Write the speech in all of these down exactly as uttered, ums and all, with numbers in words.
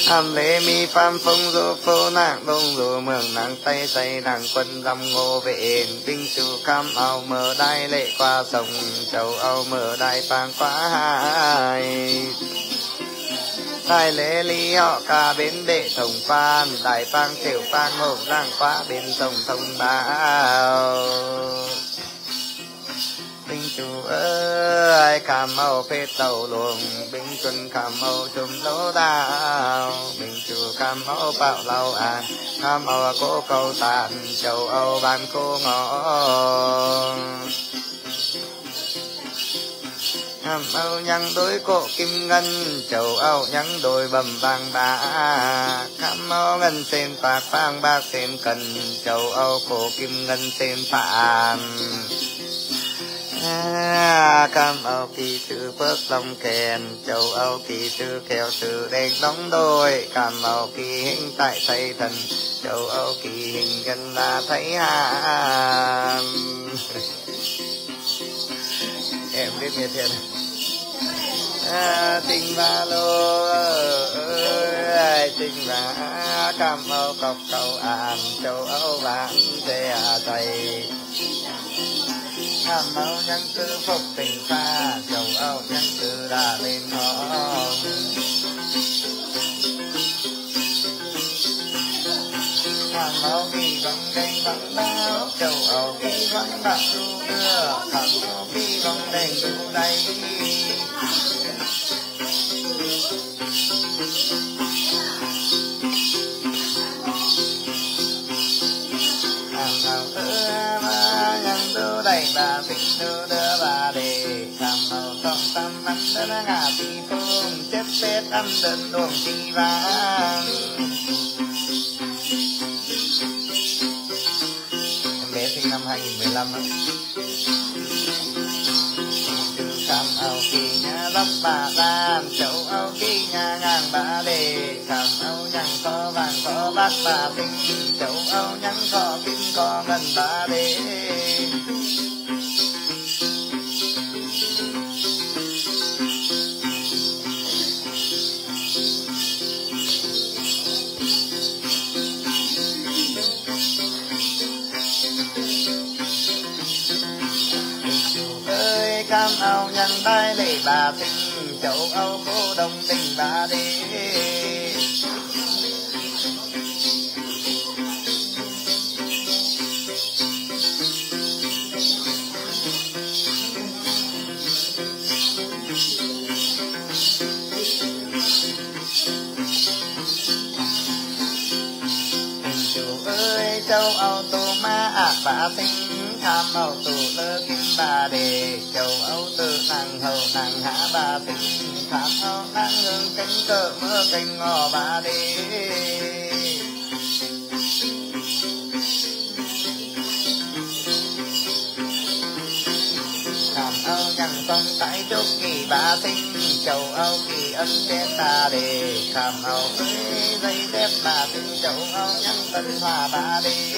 hàm lễ mi phan phong du phố nàng đông du mường nàng tây xây nàng quân dòng ngô vệ binh chủ cam ao mở đai lệ qua sông châu âu mở đai pang quá hai đại lễ lý họ ca bên đệ thông phan đại pang tiểu pang hồng đang quá bên sông thông báo binh chủ ơi cam ao phê tàu luồng binh quân cam ao chùm lỗ đào binh chủ cam ao bạo lao an cam ao cố cầu tàn châu âu ban cô ngõ cam ao nhang đôi cổ kim ngân châu âu nhang đôi bầm vàng bạc cam ao ngân sen bạc vàng bạc sen cần châu âu cổ kim ngân sen phản à, cam ao kỳ sư phước long kèn châu âu kỳ sư kèo sư đen đóng đôi cam ao kỳ hình tại thầy thần châu âu kỳ hình gần là thấy hà em biết nghe thiệt à, tình ba lô ơi tình ba cam ao cọc cầu an châu âu vạn thế thầy cam ao nhân tư phục tình pha châu âu nhân tư đã lên ngõ cam ao kỳ vắng đêm vắng đáo châu âu kỳ vắng bạc du đưa cam ao kỳ vắng đêm du đây cam ao ơ ma nhân tư đầy bà tình tư đưa bà đề cam ao trong tâm ăn đơn ngả tì phương chết tết ăn đơn luồng chi vang bé sinh năm hai nghìn mười lăm á cam ao kỳ nhà lấp bà đan châu âu kỳ nhà ngang bà đề cam ao nhang có vàng có bát bà tinh châu âu nhang có kim có ngân bà đề cam ao nhân đai lệ bà tình châu âu cô đồng tình bà đế chủ ơi châu âu tô ma ạc bà tình cam ao tụ lơ kim bà đề châu âu tự nàng hầu nàng hạ bà tình cam ao nàng hương cánh cờ mưa cánh ngò bà đề cam ao nhằng sông tại chốt kỳ bà tình châu âu kỳ ân trên bà đề cam ao với dây dép bà tình châu âu nhằng tân hòa bà đề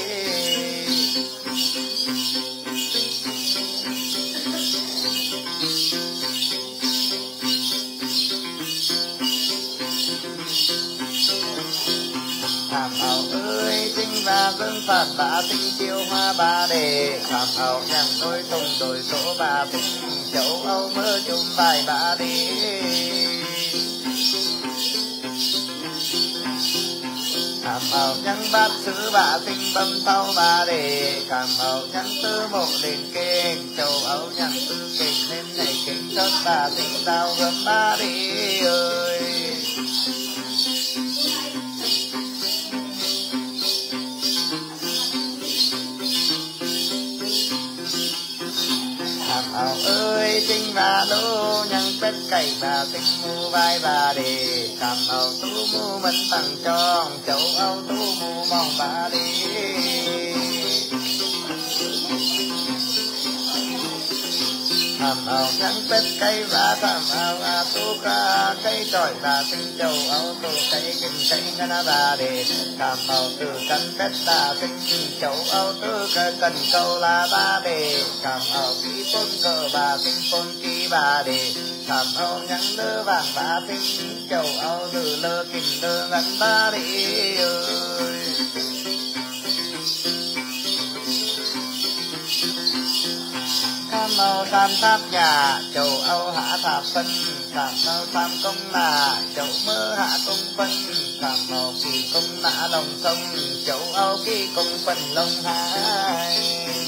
cam ao ơi tinh và vương phạt bà tinh chiêu hoa bà đề cam ao nhang đôi tung đôi số bà tinh châu âu mơ chung bài bà đề cam ao nhang bát sứ bà tinh bầm thau bà đề cam ao nhang tư mộ đền kênh châu âu nhang tư kênh lên này kênh chót bà tinh đào gầm bà đề ơi cam ao ơi tinh bà lô nhang pet cày bà tinh mu vai bà đề cam ao tu mu mẫn bằng tròn châu âu tu mu mong bà đề cam ao nhang pet cày bà cam ao a tu ca cây trọi bà tinh châu âu tu cây kinh cây ngân bà đề cam ao từ căn pet bà tinh châu âu tư cần câu là bà đề cam ao ký phôn cờ bà tinh phôn ký bà đề Tham âu nhắn lơ vàng ba tinh châu âu lơ lơ kinh lơ ngắn ba đi ơi. Tham âu tham tháp nhà châu âu hạ tháp phân. Tham âu tham công là châu mơ hạ công phân. Tham âu kỳ công nã lòng sông châu âu kỳ công phân lông hai.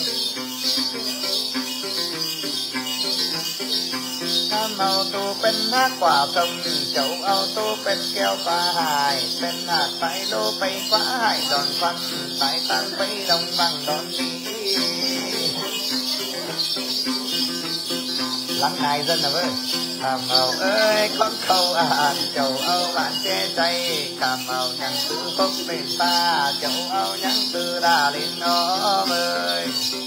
Tham âu tu bên hát quả sông châu âu tu bên keo qua hài. Bên hạt phải lô bay quá hại đòn phân. Tại tăng bay đồng bằng đòn đi. Lắng này dân nào ơi. Tham âu ơi con khâu à châu âu bạn che chay. Tham âu nhắn từ phúc bên ta châu âu nhắn từ đà lên nó ơi.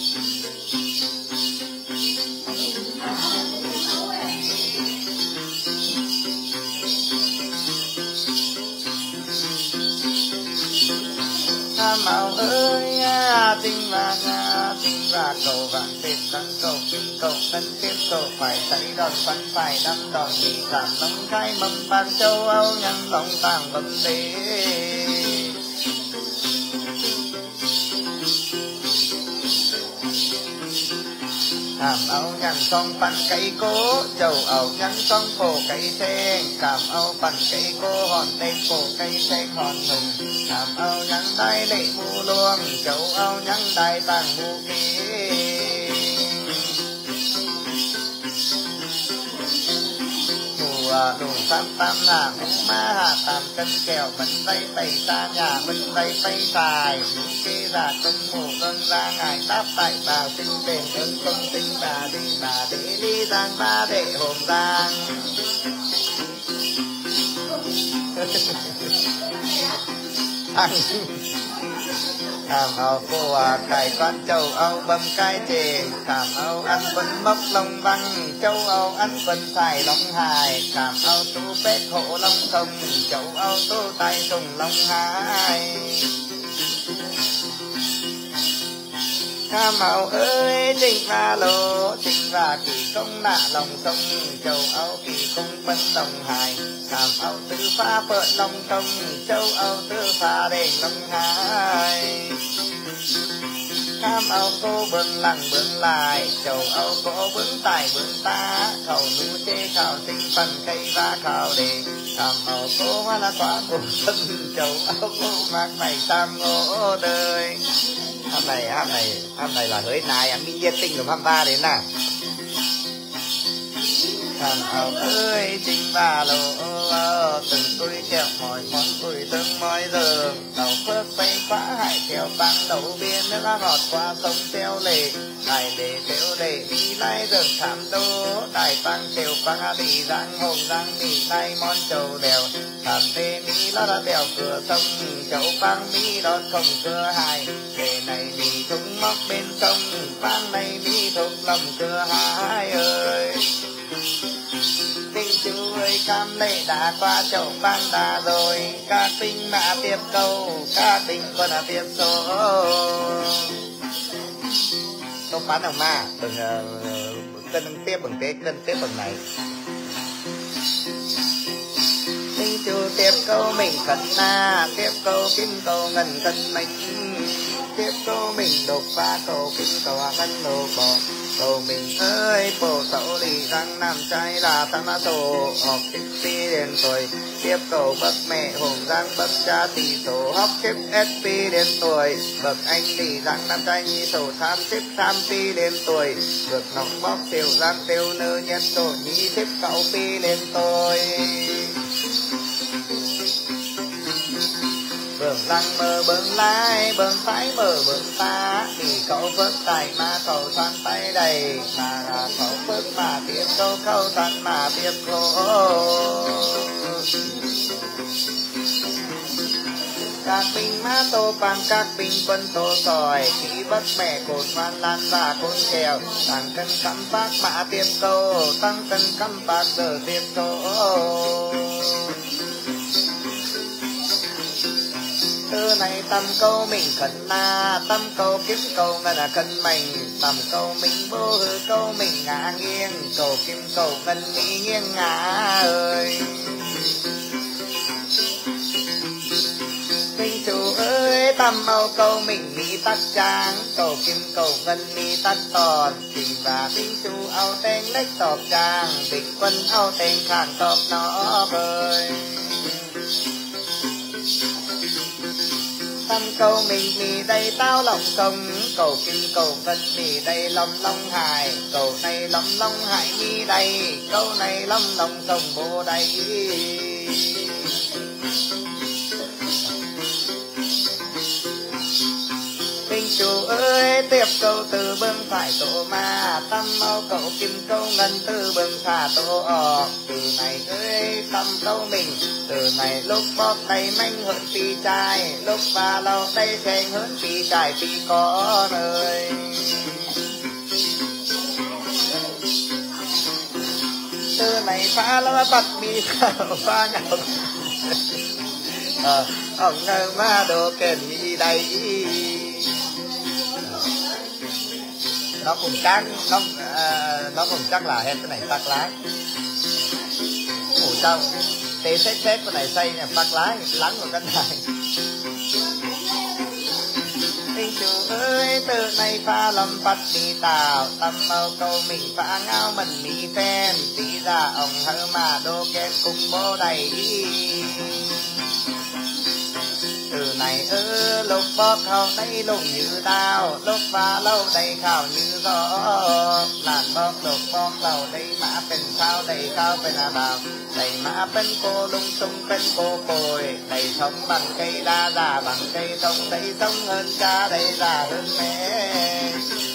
Tham âu ơi à, tinh và nga tinh và cầu vàng tết đăng cầu kim cầu tân tiếp cầu phải thấy đòn phân phải đâm đòn đi cảm lòng khai mầm bạc châu âu nhân lòng tàng vấn đề. Tham âu nhắn xong bàn cây cố châu âu nhắn xong phổ cây sen. Tham âu bàn cây cố hòn tên phổ cây sen hòn hùng. Tham âu nhắn đai lệ mù luông châu âu nhắn đai tàng mù kê. Mùa đủ tam tam là mù ma hạ tam cân kẹo bấn tay tay xa nhà bấn tay tay xài. Kê ra công mù cân ra ngài đáp tại bà sinh đền ơn công tinh bà đi bà để đi giang ba để hồn giang. Tham âu cô à cải con châu âu bầm cai chề. Tham âu ăn quân mốc lông văng châu âu ăn quân xài long hài. Tham âu tu phết hộ long sông châu âu tu tay sùng long hai. Tham âu ơi trình và lô trình và kỳ công nạ lòng sông châu âu kỳ công bân đồng hài. Tham âu tư pha phợn lòng sông châu âu tư pha đền long hai. Tham âu cô bưng lặng bưng lại châu âu cô bưng tài bưng ta. Khẩu nu chê khảo sinh phần cây và khảo đề. Tham âu cô hoa là quả bồ sân châu âu cô mạc mày tam ngô đời. Hôm này, hôm này, hôm này là hỡi này anh minh nhiệt tinh của hôm ba đến nào. Tham âu ơi trình và lộ từng tôi kẹo mỏi món tuổi thương mọi giờ. Đầu phước bay quá hại theo băng đầu biên nước ngọt qua sông theo lệ. Đại lệ theo lệ đi lai rừng thảm đô. Đại băng theo băng đi giang hồng giang đi lai món trầu đèo. Thảm tê mỹ nó đã đèo cửa sông châu băng mỹ đón không cửa hài. Kể này mỹ thúng móc bên sông băng này mỹ thuộc lòng cửa hai ơi. Tinh chú ơi cam lệ đã qua chậu băng đà rồi. Các tinh mã tiếp câu các tinh còn là tiếp số. Không bán đồng ma bằng uh, cân tiếp bằng tế cân tiếp bằng này. Tinh chú tiếp câu mình cần na. Tiếp câu kim câu ngân cân mình. Tiếp câu mình đột phá câu kim câu ngân đồ bỏ. Cầu mình ơi bồ tẩu lì răng nam trai là tam á tổ. Học kiếp phi đến tuổi. Tiếp cầu bậc mẹ hồn giang bậc cha tỷ số. Học kiếp ét phi đến tuổi. Bậc anh lì răng nam trai nhi tổ tham xếp tham phi đến tuổi. Bậc nóng bóc tiểu giang tiêu nơ nhân tổ nhi xếp cậu phi đến tuổi. Bường lăng mờ bường lai bường phải mờ bường ta. Thì cậu phước tài mà cậu thoan tay đầy. Mà là cậu phước mà tiếp câu câu thoan mà tiếp cô. Các binh má tô bằng các binh quân tô sòi. Khí bất mẹ cột văn lan và côn kèo. Tăng cân cắm bác mã tiếp câu. Tăng cân cắm bác giờ tiếp câu. Tư này tâm câu mình khẩn na tâm câu kiếm câu ngân là khẩn mình tâm câu mình vô hư câu mình ngã nghiêng câu kiếm câu ngân mỹ nghiêng ngã ơi Minh chủ ơi tâm âu câu mình mỹ tắc trang câu kim câu ngân mỹ tắc tòn tình và minh chủ âu tên lách tọp trang định quân âu tên khang tọp nó bơi tâm câu mình mì đây tao lòng sông cầu kim cầu ngân mì đây lòng long hải cầu này lòng long hải mi đây câu này lòng lòng sông bồ đây Minh chủ ơi tiếp câu từ bưng phải tổ ma tâm mau cầu kim câu ngân từ bưng thả tổ ọ từ này ơi tâm câu mình từ này lúc bóp tay manh hơn phi trai lúc và lâu tay chèn hơn phi trai phi có ơi từ này phá lo bắt mi khảo phá ngọc ờ ông ngơ ma đồ kèn mi đây nó cũng chắc nó uh, nó cũng chắc là hết cái này phát lái ngủ xong tê xét xét cái này xây này phát lái lắng vào cái này Tinh chủ ơi từ này pha lâm phát đi tào tâm mâu câu mình phá ngao mình mi phen tí ra ông hơ mà đô kem cùng bố đầy từ này ư lúc bóp khâu đây lùng như tao lúc pha lâu đây khảo như gió làn bóp lúc bóp lâu đây mãเป็นsao đây khaoเป็นà bảo đây mãเป็นโกลุงtungเป็นโกโกยđây sống bằng cây đa già bằng cây thông đây sống hơn cha đây già hơn mẹ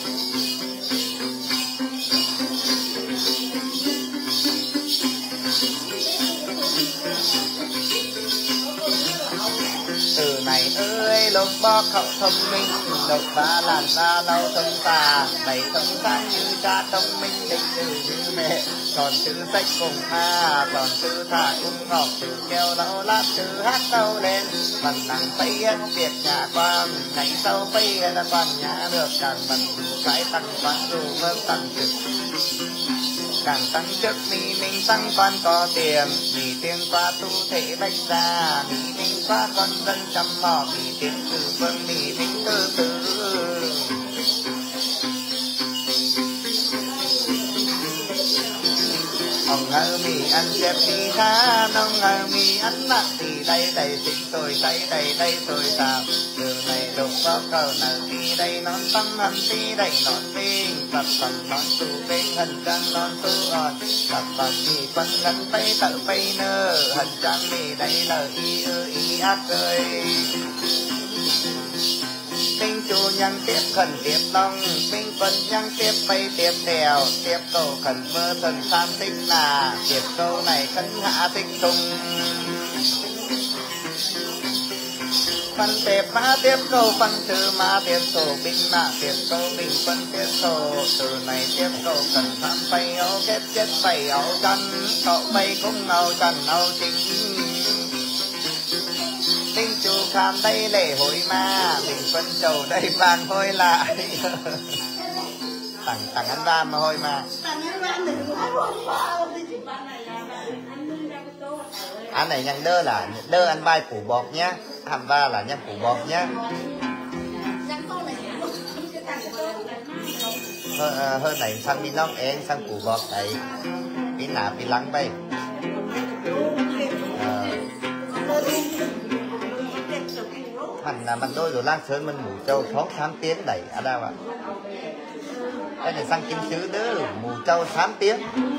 từ này ơi lúc bóp khẩu thông minh độc ba làn da lâu thông tà đầy thông sang như cha thông minh định từ như mẹ còn chữ sách cùng tha còn chữ thả cung ngọc chữ kêu lâu lát chữ hát tâu lên bằng năng phải hết việc nhà quan ngày sau phải hết quan nhà được càng bằng cái tăng quan dù vâng tăng trực càng tăng chức mi minh tăng quan có tiền vì tiếng qua tu thể bách gia mi minh qua con dân chăm mò vì tiếng từ vương mi minh từ từ ông ngờ mi ăn chép đi ha ông ngờ mi ăn nặng thì đây đây sinh tôi thấy đây đây tôi sao từ này đục có cầu nào thì đây non tâm hẳn thì đây non tinh tập tập non tu bên hẳn trăng non tu on tập tập thì phân ngắn tay tự bay nơ hẳn trăng thì đây là y ơ y ác ơi Minh chủ nhân tiếp khẩn tiếp long Minh quân nhân tiếp bay tiếp theo tiếp câu khẩn mơ thần tham thích là tiếp câu này khẩn hạ thích tung phân tiếp mã tiếp câu phân trừ mã tiếp sổ binh mã tiếp câu bình phân tiếp sổ từ này tiếp câu khẩn tham bay ấu kết chết bay ấu chân cậu bay cũng ấu chân ấu chính Minh chủ khám đây lễ hội ma mình phân trầu đây bàn hôi lại tặng tặng ăn van mà hôi mà ăn này nhang đơ là đơ ăn vai củ bọt nhá hàm va là nhang củ bọt nhá hơn, hơn này sang bi nong em sang củ bọt đấy bí nả bí lắng bay mình là mình đôi rồi lan sơn mình mù châu thoáng tám tiếng đẩy ở đâu ạ cái này sang kim sứ đó mù châu tám tiếng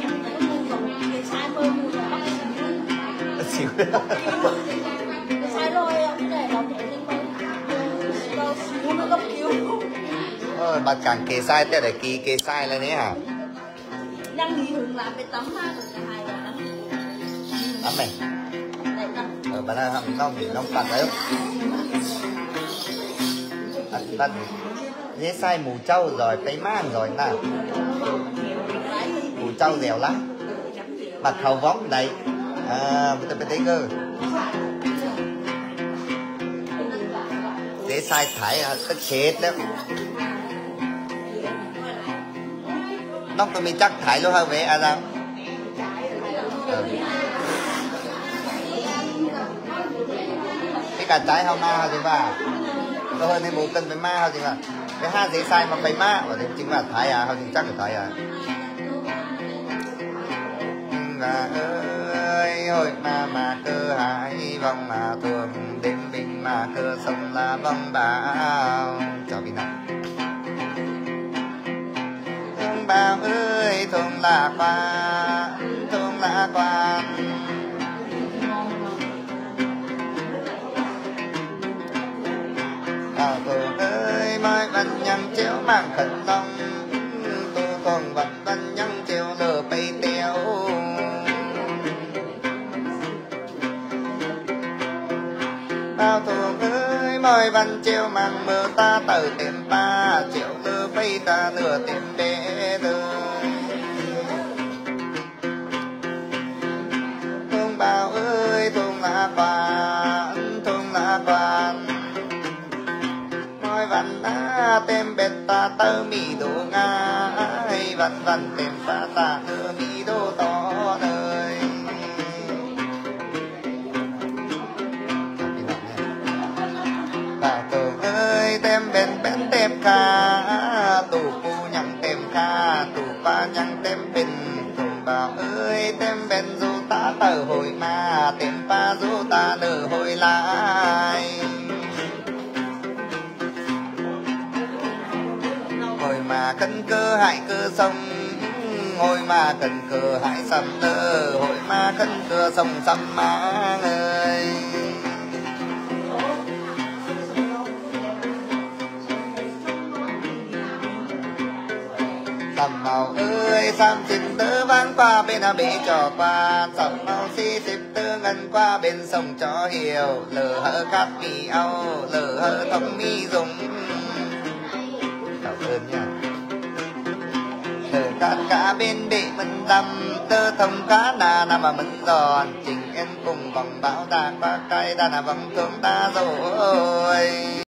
xỉu ôi bà càng kề sai tới để kỳ kề sai lên đấy hả đang đi hướng làm cái tấm ha tấm này ở bà đang hầm nông thì nông tạt đấy ăn tạt dễ sai mù trâu rồi cái man rồi nè mù trâu dẻo lắm bạch hầu vóng đây à bây giờ thấy cơ dễ sai thái tức chết đó nóc tôi mình chắc thái luôn hơn vậy à sao ừ. Cái cả trái hao ma hao gì bà tôi hơn thì một cân với ma hao gì bà cái ha dễ sai mà phải ma ở đây chính là thái à hao gì chắc là thái à và ơi hồi mà mà cơ hại vòng mà thường đêm bình mà cơ sông là vòng bao cho bình nào thương bao ơi thương là quan thương là quan à thương ơi mai văn nhân chéo mang khẩn long tu thường vật văn nhân chéo lờ bay téo bao thường ơi mời văn chiều mang mơ ta từ tiền ba chiều lơ bay ta nửa tiền bé đời thương bao ơi thương là quan thương là quan mời văn ta tem bệt ta tơ mì đồ nga văn văn tem ta ta nửa mì đồ to đời bà tường ơi tem bên bên tem ca tù phu nhằng tem ca tù pa nhằng tem bình tùng bảo ơi tem bên du ta tờ hồi ma tem pa du ta nở hồi lại hồi mà cân cơ hại cơ sông hồi mà cân cơ hại sầm tơ hồi mà cân cơ sông sầm má ơi sầm màu ơi sam xin tớ vang qua bên à bể trò qua sầm màu si xịp tớ ngân qua bên sông cho hiểu lờ hơ cát mì âu lờ hơ thông mi dùng cảm ơn nha lờ cát cá bên bể mình đâm tớ thông cá nà nà mà mình giòn trình em cùng vòng bão ta qua cây ta là vòng thương ta rồi